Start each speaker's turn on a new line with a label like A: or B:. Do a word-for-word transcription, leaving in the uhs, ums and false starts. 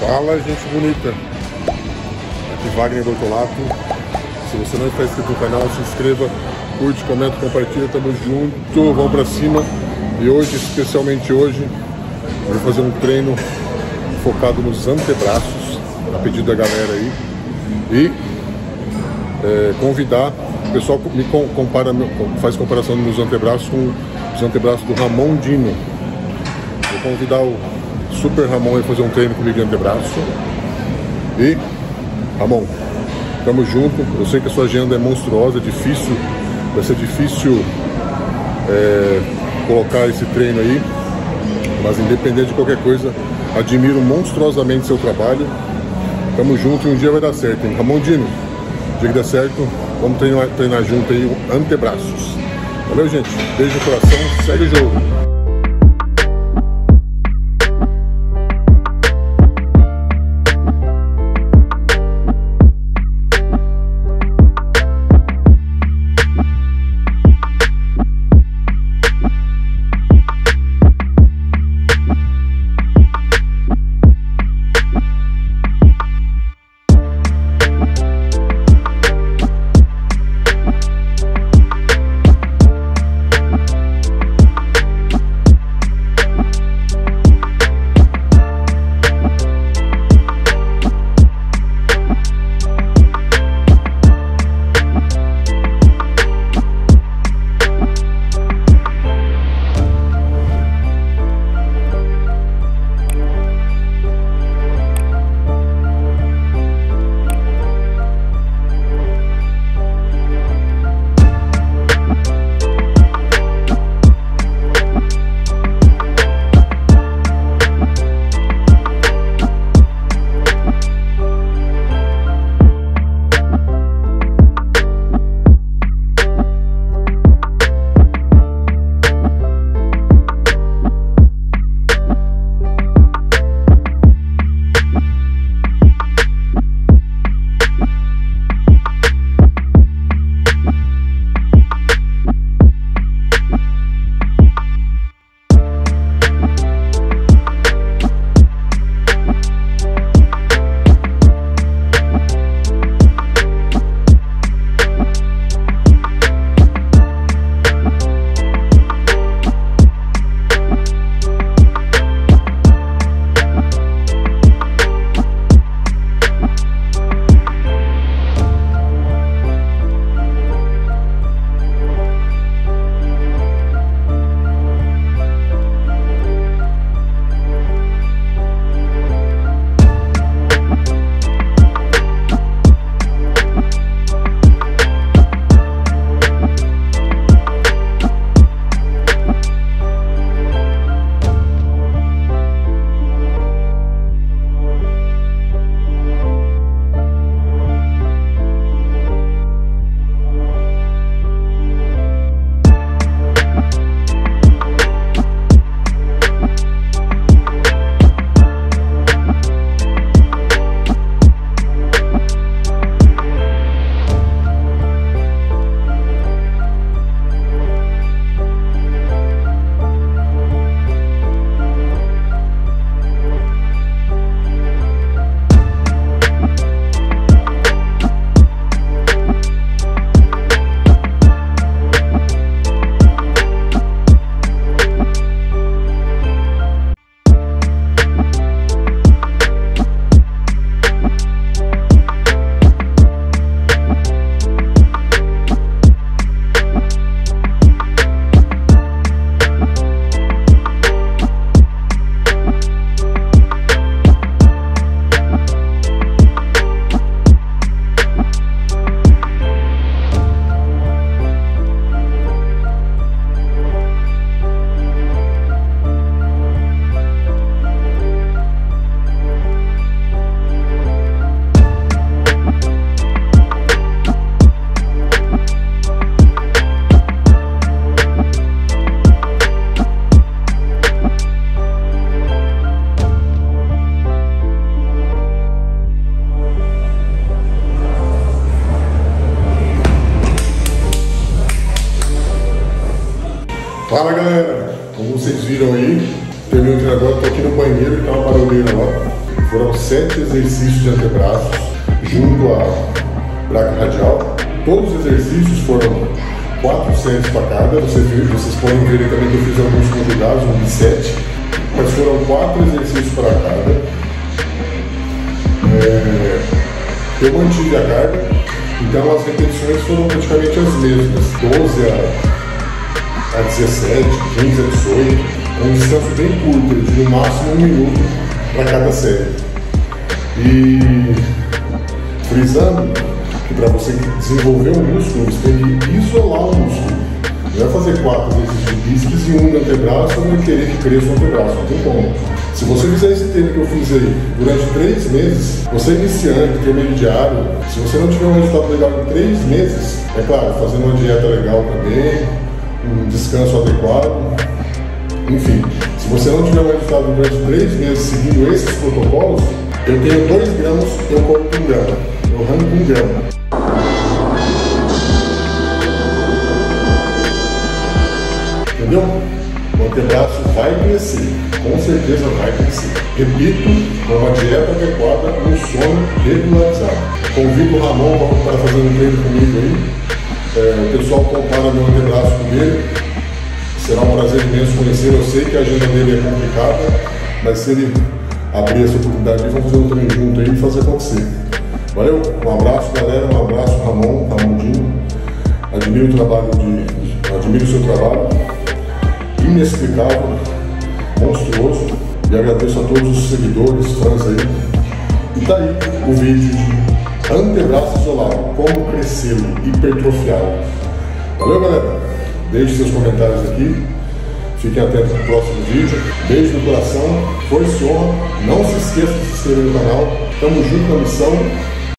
A: Fala, gente bonita. Aqui Wagner Bortolato. Se você não está inscrito no canal, se inscreva, curte, comenta, compartilha, tamo junto, vamos pra cima. E hoje, especialmente hoje, eu vou fazer um treino focado nos antebraços, a pedido da galera aí. E é, convidar, o pessoal me compara, faz comparação dos meus antebraços com os antebraços do Ramon Dino. Vou convidar o Super Ramon a fazer um treino comigo de antebraço. E, Ramon, tamo junto. Eu sei que a sua agenda é monstruosa, é difícil, vai ser difícil é, colocar esse treino aí, mas independente de qualquer coisa, admiro monstruosamente seu trabalho. Tamo junto e um dia vai dar certo, hein? Ramon Dino, dia que der certo, vamos treinar, treinar junto aí antebraços. Valeu, gente. Beijo no coração, segue o jogo. Fala galera, como vocês viram aí, terminei o treino agora, tô aqui no banheiro e tá uma barulheira lá. Foram sete exercícios de antebraços junto à braca radial. Todos os exercícios foram quatro séries para cada. Vocês, vocês podem ver também que eu fiz alguns conjugados, um de sete, mas foram quatro exercícios para cada. É, eu mantive a carga, então as repetições foram praticamente as mesmas, doze a dezessete, quinze a dezoito, um descanso bem curto, de no máximo um minuto para cada série. E frisando que para você desenvolver o músculo, você tem que isolar o músculo. Não é fazer quatro exercícios de bíceps e um de antebraço ou querer que cresça o antebraço, não tem como. Se você fizer esse treino que eu fiz aí durante três meses, você é iniciante, intermediário, se você não tiver um resultado legal em três meses, é claro, fazendo uma dieta legal também, um descanso adequado, enfim, se você não tiver um resultado durante três meses seguindo esses protocolos, eu tenho dois gramas, eu como um grama, eu arranco um grama. Entendeu? O antebraço vai crescer, com certeza vai crescer. Repito, com uma dieta adequada, um sono regularizado. Convido o Ramon para fazer um treino comigo aí. É, o pessoal compara meu antebraço com ele. Será um prazer imenso conhecer. Eu sei que a agenda dele é complicada, mas se ele abrir essa oportunidade, vamos fazer um treino junto aí e fazer acontecer. Valeu? Um abraço, galera. Um abraço, Ramon, Ramondinho. Admiro o trabalho de. Admiro o seu trabalho. Inexplicável, monstruoso, e agradeço a todos os seguidores, fãs aí. E tá aí o vídeo de antebraço isolado, como crescê-lo, hipertrofiá-lo. Valeu, galera? Deixe seus comentários aqui, fiquem atentos no próximo vídeo. Beijo no coração, força e honra, não se esqueça de se inscrever no canal. Tamo junto na missão.